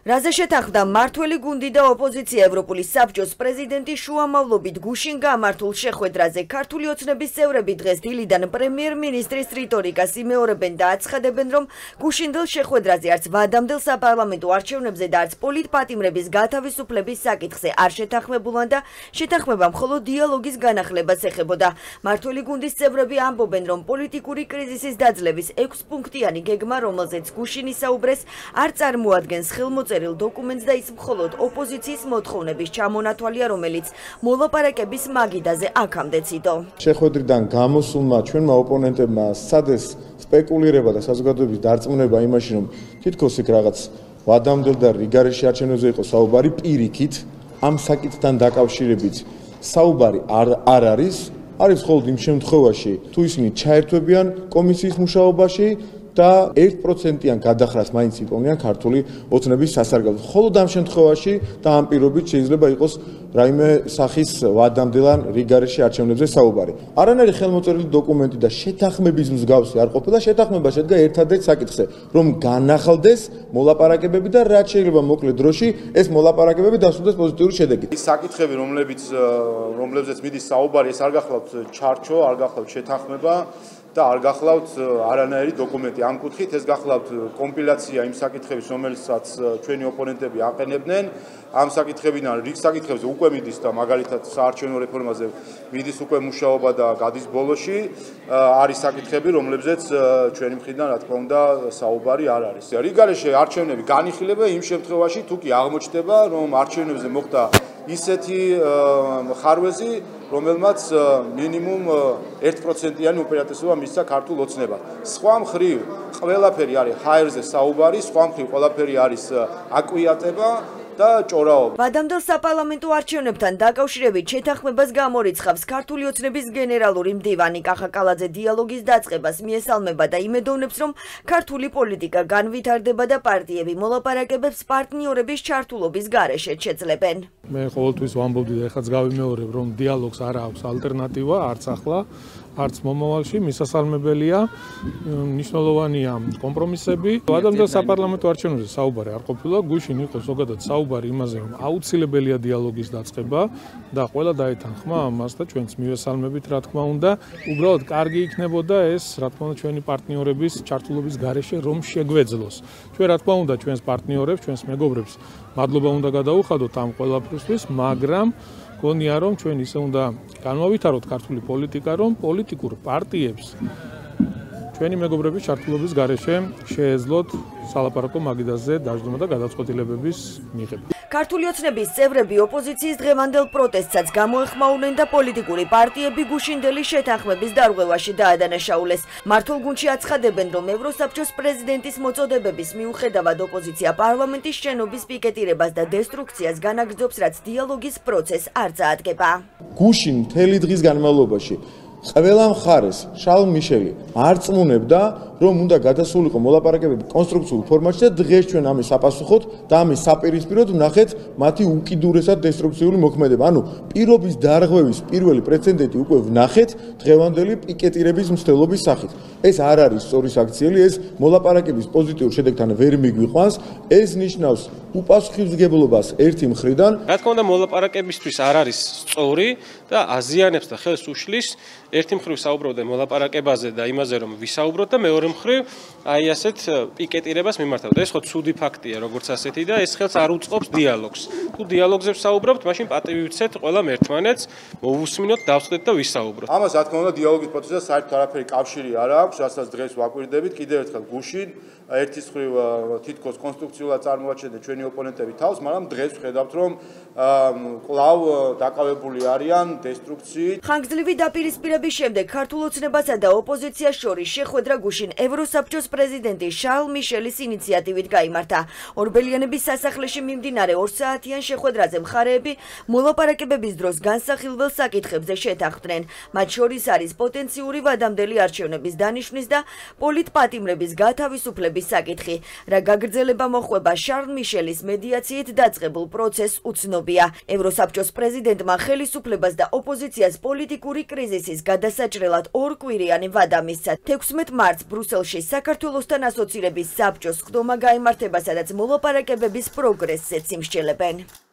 რაზე შეთანხმდა მმართველი გუნდი და ოპოზიცია ევროპული საბჭოს პრეზიდენტი შუამავლობით გუშინ გამართულ შეხვედრაზე ქართული ოცნების წევრები დღეს დილიდან პრემიერ-მინისტრის რიტორიკას იმეორებენ და აცხადებენ, რომ გუშინდელ შეხვედრაზე არც ვადამდელ საპარლამენტო არჩევნებზე და არც პოლიტპატიმრების გათავისუფლების საკითხზე არ შეთანხმებულან და შეთანხმება მხოლოდ დიალოგის განახლებას ეხებოდა. მმართველი გუნდის წევრები ამბობენ, რომ პოლიტიკური კრიზისის დაძლევის 6 პუნქტიანი გეგმა, რომელზეც გუშინ ისაუბრეს, არ წარმოადგენს ხელმოწერილ დოკუმენტს და ის მხოლოდ ოპოზიციის მოთხოვნების ჩამონათვალია, რომელიც მოლაპარაკების მაგიდაზე აქამდე ციდო. შეხვედრიდან გამოსულმა ჩვენმა ოპონენტებმა სცადეს სპეკულირება და საზოგადოების დარწმუნება იმაში, რომ თითქოს იქ რაღაც ვადამდელ და რიგარეში არჩევნებზე იყო საუბარი, პირიქით ამ საკითხთან დაკავშირებით საუბარი არ არის მხოლოდ იმ შემთხვევაში, თუ ისინი ჩაერთვებიან კომისიის მუშაობაში და 1%-იან გადახრას მაინც იპოვნიან ქართული ოცნების სასარგებლოდ. მხოლოდ ამ შემთხვევაში და ამ პირობით შეიძლება იყოს რაიმე სახის ვადამდელან რიგარეში არჩევნებზე საუბარი. არანაირი ხელმოწერილი დოკუმენტი და შეთანხმების მსგავსი არ ყოფილა. შეთანხმება შედგა ერთადერთ საკითხზე, რომ განახლდეს მოლაპარაკებები და რაც შეიძლება მოკლე დროში ეს მოლაპარაკებები დასრულდეს პოზიტიური შედეგით. ის საკითხები, რომლებზეც მიდის საუბარი, ეს არ გახლავთ ჩარჩო, არ გახლავთ შეთანხმება და არ გახლავთ არანაირი დოკუმენტი. ამ კუთხით ეს გახლავთ კომპილაცია იმ საკითხების, რომელსაც ჩვენი ოპონენტები აყენებდნენ. ამ საკითხებიდან რიგ საკითხებზე უკვე მიდის და მაგალითად საარჩევნო რეფორმაზე მიდის უკვე მუშაობა და გადის ბოლოში. არის საკითხები, რომლებზეც ჩვენი მხრიდან რა თქმა უნდა საუბარი არ არის. რიგარეში არჩევნები განიხილება იმ შემთხვევაში, თუ კი აღმოჩნდება, რომ არჩევნებზე მოხდა ისეთი ხარვეზი, რომელმაც მინიმუმ 1%-იანი უპირატესობა მისცა ქართულ ოცნებას. სხვა მხრივ ყველაფერი არის ჰაერზე საუბარი, სხვა მხრივ ყველაფერი არის აკვიატება და ჭორაობა. ვადამდელ საპარლამენტო არჩევნებთან დაკავშირებით შეთანხმებას გამორიცხავს ქართული ოცნების გენერალური მდივანი კახაკალაძე დიალოგის დაწყებას მიესალმება და იმედოვნებს, რომ ქართული პოლიტიკა განვითარდება და პარტიები მოლაპარაკებებს პარტნიორების ჩართულობის გარეშე შეძლებენ. მე ყოველთვის ვამბობდი და ეხლაც გავიმეორებ, რომ დიალოგს არ აქვს ალტერნატივა, არც ახლა, არც მომავალში, მისასალმებელია, მნიშვნელოვანია კომპრომისები. ვადამდელ საპარლამენტო არჩევნებზე საუბარი არ ყოფილა, გუშინ იყო ზოგადად საუბარი იმაზე, რომ აუცილებელია დიალოგის დაწყება და ყველა დაეთანხმა ამას და ჩვენც მივესალმებით, რა თქმა უნდა. უბრალოდ კარგი იქნებოდა ეს, რა თქმა უნდა, ჩვენი პარტნიორების ჩართულობის გარეშე რომ შეგვეძლოს. ჩვენ რა თქმა უნდა, ჩვენს პარტნიორებს, ჩვენს მეგობრებს მადლობა უნდა გადაუხადოთ ამ ყველაფრისთვის, მაგრამ გონია რომ ჩვენ ისე უნდა განვავითაროთ ქართული პოლიტიკა, რომ პოლიტიკურ პარტიებს ჩვენი მეგობრების ჩართულობის გარეშე შეეძლოთ სალაპარაკო მაგიდაზე დაждდომა და გადაწყვეტილებების მიღება. ქართული ოცნების წევრები ოპოზიციის დღევანდელ პროტესტსაც გამოეხმაურნენ და პოლიტიკური პარტიები გუშინდელი შეთანხმების დარღვევაში დაადანაშაულეს. მმართველ გუნდში აცხადებენ, რომ ევროსაბჭოს პრეზიდენტის მოწოდებების მიუხედავად ოპოზიცია პარლამენტის შენობის პიკეტირებას და დესტრუქციას განაგრძობს, რაც დიალოგის პროცესს არ წაადგება. გუშინ მთელი დღის განმავლობაში ყველა მხარეს შარლ მიშელი არწმუნებდა, რომ უნდა გადასულიყო მოლაპარაკებები კონსტრუქციულ ფორმატში და დღეს ჩვენ ამის საპასუხოდ და ამის საპირისპიროდ ვნახეთ მათი უკიდურესად დესტრუქციული მოქმედება. ანუ პირობის დარღვევის პირველი პრეცედენტი უკვე ვნახეთ დღევანდელი პიკეტირების მცდელობის სახით. ეს არ არის სწორი საქციელი, ეს მოლაპარაკების პოზიტიურ შედეგთან ვერ მიგვიყვანს, ეს ნიშნავს უპასუხისმგებლობას ერთი მხრიდან. რა თქმა უნდა, მოლაპარაკებისთვის არ არის სწორი და აზიანებს და ხელს უშლის ერთი მხრივ საუბრობთ მოლაპარაკებაზე და იმაზე, რომ ვისაუბროთ და მეორე მხრივ აი ასეთ პიკეტირებას მიმართავთ. ეს ხო ცუდი ფაქტია, როგორც ასეთი და ეს ხელს არ უწყობს დიალოგს. თუ დიალოგზე ვსაუბრობთ, მაშინ პატივი ვიცეთ ყველამ ერთმანეთს, მოვუსმინოთ, დავსვდეთ და ვისაუბროთ. ამას რა თქმა უნდა დიალოგის პროცესთან საერთოდ არაფერი კავშირი არ აქვს, რასაც დღეს ვაკვირდებით. კიდევ ერთხელ გუშინ ერთის მხრივ თითქოს კონსტრუქციულად წარმოაჩენდნენ ჩვენი ოპონენტები თავს, მაგრამ დღეს ვხედავთ, რომ კვლავ დაკავებული არიან დესტრუქციით. ხანგრძლივი დაპირისპირების შემდეგ ქართულ ოცნებასა და ოპოზიციას შორის შეხვედრა გუშინ ევროსაბჭოს პრეზიდენტი შარლ მიშელის ინიციატივით გაიმართა. ორბელიანების სასახლეში მიმდინარე 2 საათიან შეხვედრაზე მხარეები მოლაპარაკებების დროს განსახილველ საკითხებზე შეთანხმდნენ. მათ შორის არის პოტენციური ვადამდელი არჩევნების დანიშვნის და პოლიტპატიმრების გათავისუფლების საკითხი. რა გაგრძელება მოხვება შარლ მიშელის უკანის მედიაციით დაწყებულ პროცესს უცნობია. ევროსაბჭოს პრეზიდენტმა ხელისუფლებას და ოპოზიციას პოლიტიკური კრიზისის გადასაჭრელად ორკვირიანი ვადა მისცა. 16 მარტს ბრუსელში საქართველოსთან ასოცირების საბჭოს ხდომა გაიმართება, სადაც მოლაპარაკებების პროგრესზეც იმსჯელებენ.